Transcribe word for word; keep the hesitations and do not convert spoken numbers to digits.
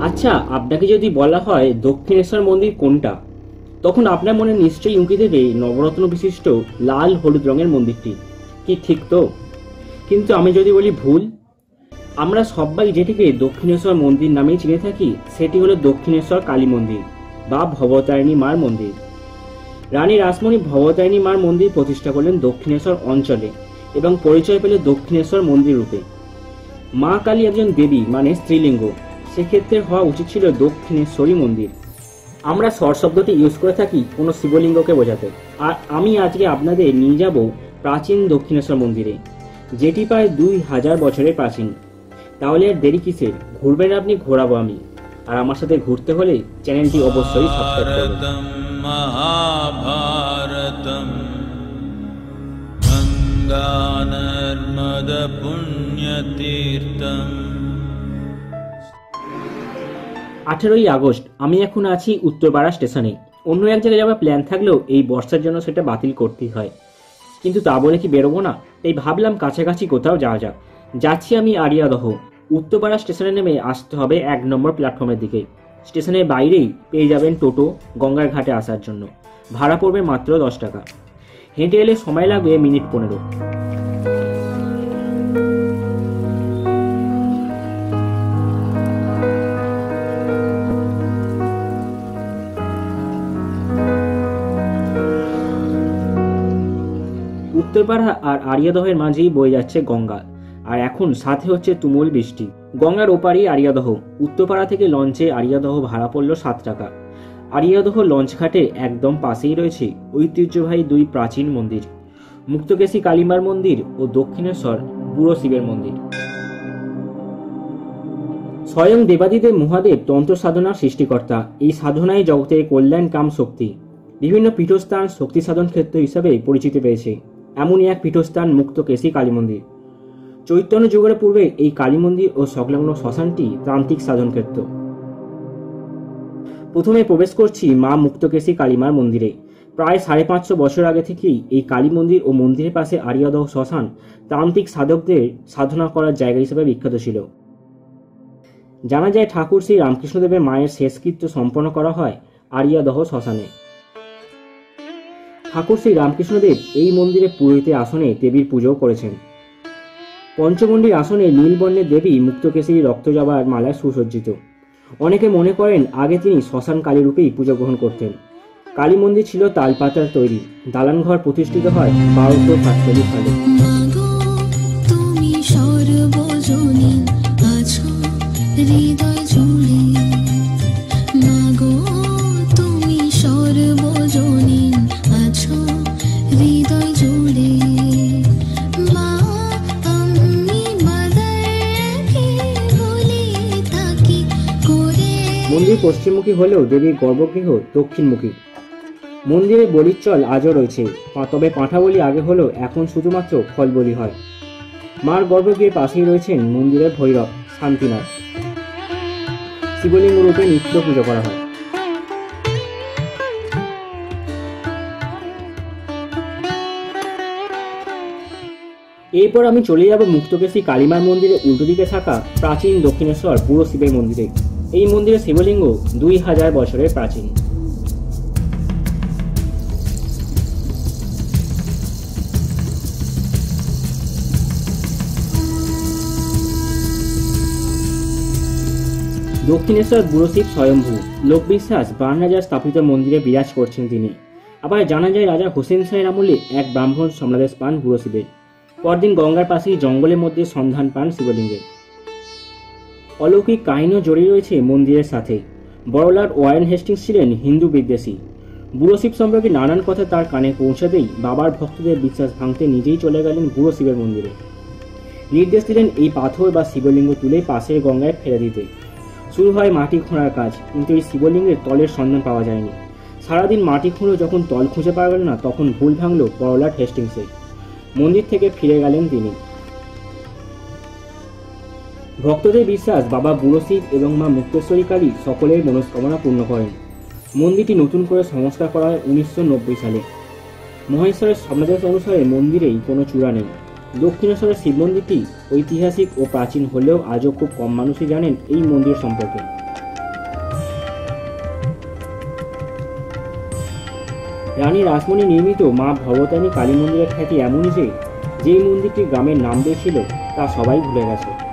আচ্ছা, আপনাকে যদি বলা হয় দক্ষিণেশ্বর মন্দির কোনটা, তখন আপনার মনে নিশ্চয়ই উঁকি দেবে নবরত্ন বিশিষ্ট লাল হলুদ রঙের মন্দিরটি। কি ঠিক তো? কিন্তু আমি যদি বলি ভুল, আমরা সবাই যেটিকে দক্ষিণেশ্বর মন্দির নামেই চিনে থাকি সেটি হলো দক্ষিণেশ্বর কালী মন্দির বা ভবতারিণী মার মন্দির। রানী রাসমণি ভবতারিণী মার মন্দির প্রতিষ্ঠা করলেন দক্ষিণেশ্বর অঞ্চলে এবং পরিচয় পেল দক্ষিণেশ্বর মন্দির রূপে। মা কালী একজন দেবী মানে স্ত্রীলিঙ্গ, সেক্ষেত্রে হওয়া উচিত ছিল দক্ষিণেশ্বরী মন্দির। আমরা স্বর শব্দটি ইউজ করে থাকি কোনো শিবলিঙ্গকে বোঝাতে। আর আমি আজকে আপনাদের নিয়ে যাব প্রাচীন দক্ষিণেশ্বর মন্দিরে, যেটি প্রায় দুই হাজার বছরের প্রাচীন। তাহলে আর দেরি কিসের, ঘুরবেন আপনি, ঘোরাবো আমি। আর আমার সাথে ঘুরতে হলে চ্যানেলটি অবশ্যই সাবস্ক্রাইব করবেন। মহাভারতম গঙ্গা নর্মদা পুণ্যতীর্থম। আঠেরোই আগস্ট আমি এখন আছি উত্তরপাড়া স্টেশনে। অন্য এক জায়গায় যাওয়ার প্ল্যান থাকলেও এই বর্ষার জন্য সেটা বাতিল করতেই হয়, কিন্তু তা বলে কি বেরোবো না? এই ভাবলাম কাছাকাছি কোথাও যাওয়া যাক। যাচ্ছি আমি আড়িয়াদহ। উত্তরপাড়া স্টেশনে নেমে আসতে হবে এক নম্বর প্ল্যাটফর্মের দিকে। স্টেশনের বাইরেই পেয়ে যাবেন টোটো গঙ্গার ঘাটে আসার জন্য। ভাড়া পড়বে মাত্র দশ টাকা। হেঁটে এলে সময় লাগবে মিনিট পনেরো। উত্তরপাড়া আর আড়িয়াদহের মাঝেই বয়ে যাচ্ছে গঙ্গা, আর এখন সাথে হচ্ছে তুমুল বৃষ্টি। গঙ্গার ওপারই আড়িয়াদহ। উত্তরপাড়া থেকে লঞ্চে আড়িয়াদহ ভাড়া পড়ল সাত টাকা। আড়িয়াদহ লঞ্চ ঘাটে একদম পাশেই রয়েছে ঐতিহ্যবাহী দুই প্রাচীন মন্দির, মুক্তকেশী কালীমার মন্দির ও দক্ষিণেশ্বর বুড়ো শিবের মন্দির। স্বয়ং দেবাদিদেব মহাদেব তন্ত্র সাধনার সৃষ্টিকর্তা। এই সাধনায় জগতের কল্যাণ কাম শক্তি। বিভিন্ন পীঠস্থান শক্তি সাধন ক্ষেত্র হিসাবে পরিচিতি পেয়েছে। এমনই এক পীঠস্থান মুক্তকেশী কালী মন্দির। চৈতন্য যুগের পূর্বে এই কালী মন্দির ও সংলগ্ন শ্মশানটি তান্ত্রিক সাধন ক্ষেত্র। প্রথমে প্রবেশ করছি মা মুক্তকেশী কালীমার মন্দিরে। প্রায় সাড়ে পাঁচশো বছর আগে থেকেই এই কালী মন্দির ও মন্দিরের পাশে আড়িয়াদহ শ্মশান তান্ত্রিক সাধকদের সাধনা করার জায়গা হিসেবে বিখ্যাত ছিল। জানা যায় ঠাকুর শ্রী রামকৃষ্ণদেবের মায়ের শেষকৃত্য সম্পন্ন করা হয় আড়িয়াদহ শ্মশানে। ঠাকুর শ্রী রামকৃষ্ণদেব এই মন্দিরে পুরোহিতের আসনে দেবীর পুজোও করেছেন। পঞ্চমন্ডির আসনে নীল বর্ণের দেবী মুক্তকেশী রক্তজবার মালায় সুসজ্জিত। অনেকে মনে করেন আগে তিনি শ্মশান কালী রূপেই পুজো গ্রহণ করতেন। কালী মন্দির ছিল তালপাতার তৈরি। দালান ঘর প্রতিষ্ঠিত হয় বারোশো সাতচল্লিশ সালে। মন্দির পশ্চিমমুখী হলেও দেবীর গর্ভগৃহ দক্ষিণমুখী। মন্দিরে বলির চল আজও রয়েছে, তবে পাঁঠা বলি আগে হলেও এখন শুধুমাত্র ফল বলি হয়। মার গর্ভগৃহের পাশেই রয়েছেন মন্দিরের ভৈরব শান্তিনাথ। শিবলিঙ্গ রূপে নিত্য পুজো করা হয়। এরপর আমি চলে যাব মুক্তকেশী কালীমার মন্দিরের উল্টো দিকে থাকা প্রাচীন দক্ষিণেশ্বর বুড়ো শিবের মন্দিরে। এই মন্দিরের শিবলিঙ্গ দুই হাজার বছরের প্রাচীন। দক্ষিণেশ্বর বুড়ো শিব স্বয়ম্ভু। লোকবিশ্বাস বান রাজার স্থাপিত মন্দিরে বিরাজ করছেন তিনি। আবার জানা যায় রাজা হোসেন শাহের আমলে এক ব্রাহ্মণ সমাদেশ পান বুড়ো শিবের। পরদিন গঙ্গার পাশেই জঙ্গলের মধ্যে সন্ধান পান শিবলিঙ্গের। অলৌকিক কাহিনীও জড়িয়ে রয়েছে মন্দিরের সাথে। বড়লাট ওয়ারেন হেস্টিংস ছিলেন হিন্দু বিদ্বেষী। বুড়ো শিব সম্পর্কে নানান কথা তার কানে পৌঁছাতেই বাবার ভক্তদের বিশ্বাস ভাঙতে নিজেই চলে গেলেন বুড়ো শিবের মন্দিরে। নির্দেশ দিলেন এই পাথর বা শিবলিঙ্গ তুলে পাশের গঙ্গায় ফেলে দিতে। শুরু হয় মাটি খোঁড়ার কাজ, কিন্তু এই শিবলিঙ্গের তলের সন্ধান পাওয়া যায়নি। সারাদিন মাটি খুঁড়ে যখন তল খুঁজে পাওয়া গেল না, তখন ভুল ভাঙল বড়লাট হেস্টিংসে। মন্দির থেকে ফিরে গেলেন তিনি। ভক্তদের বিশ্বাস বাবা বুড়ো শিব এবং মা মুক্তেশ্বরী কালী সকলের মনস্কামনা পূর্ণ করেন। মন্দিরটি নতুন করে সংস্কার করা হয় উনিশশো নব্বই সালে। মহেশ্বরের স্বপ্নাদেশ অনুসারে মন্দিরেই কোনো চূড়া নেই। দক্ষিণেশ্বরের শিব মন্দিরটি ঐতিহাসিক ও প্রাচীন হলেও আজও খুব কম মানুষই জানেন এই মন্দির সম্পর্কে। রানী রাসমণি নির্মিত মা ভবতারিণী কালী মন্দিরের খ্যাতি এমনই যে যেই মন্দিরটি গ্রামের নাম দিয়েছিল তা সবাই ভুলে গেছে।